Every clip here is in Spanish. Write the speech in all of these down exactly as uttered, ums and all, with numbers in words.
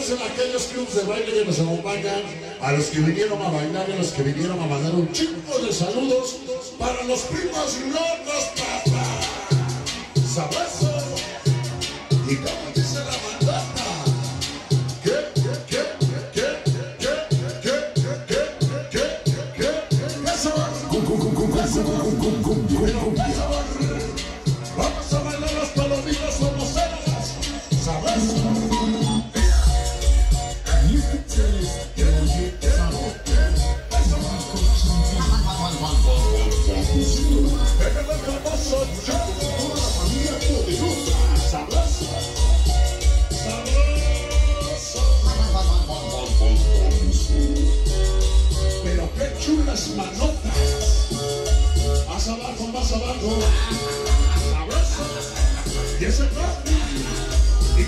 regresen a aquellos clubs de baile que nos acompañan, a los que vinieron a bailar y a los que vinieron a mandar un chingo de saludos para los primos locos, papá. Sabroso. Y como dice la bandata, ¿qué, qué, qué, qué, qué, qué, qué, qué, qué, qué, eso? Vamos a bailar las palomitas como ceras. Sabroso. Pero qué chulas manotas. Más abajo, más abajo. Sabroso. Y ese coffee. Y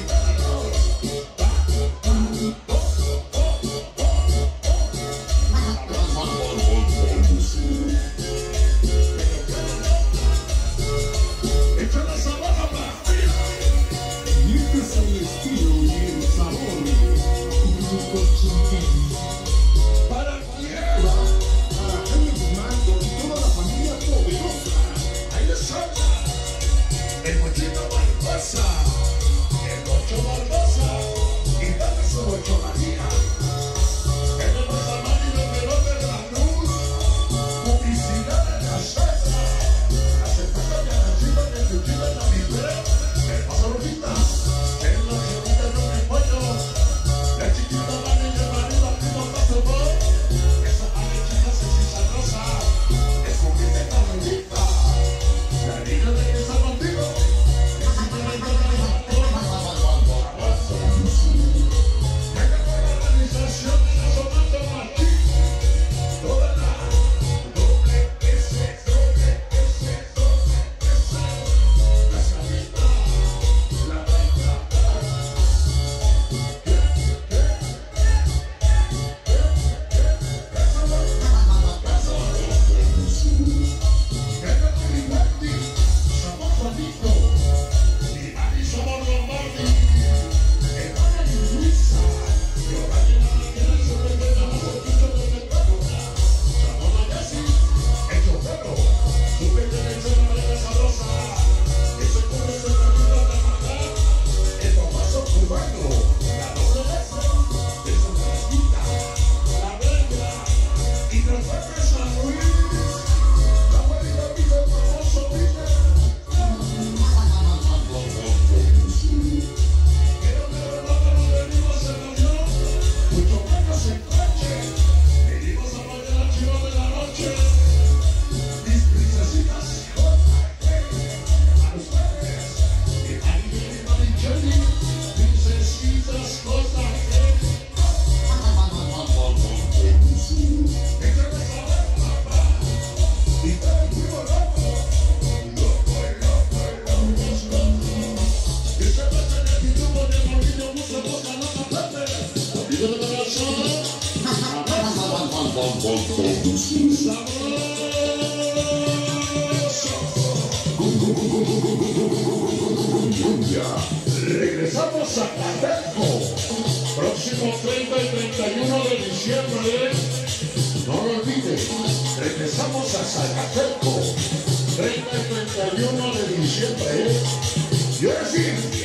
el mochito Barbosa, el ocho Barbosa, y dame su ocho María. El de Rosamar y los pelotes de la luz, publicidad en la salsa. Hace falta que la chica que se tira en la libre, el paso rojita, el no se quita en un pollo, la chiquita va en el marido, aquí no pasa por. Esa alechita se sisa rosa, es un que te calorita. La niña de que está contigo. Regresamos a Acapulco, próximo treinta y treinta y uno de diciembre. No lo olvides, regresamos a Acapulco, treinta y treinta y uno de diciembre. Y ahora sí.